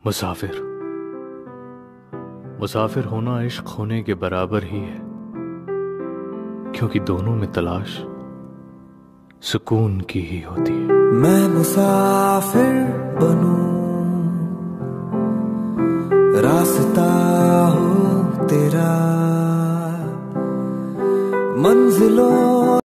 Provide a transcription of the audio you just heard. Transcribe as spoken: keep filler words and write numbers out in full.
मुसाफिर मुसाफिर होना इश्क होने के बराबर ही है, क्योंकि दोनों में तलाश सुकून की ही होती है। मैं मुसाफिर बनूं, रास्ता हो तेरा, मंजिलों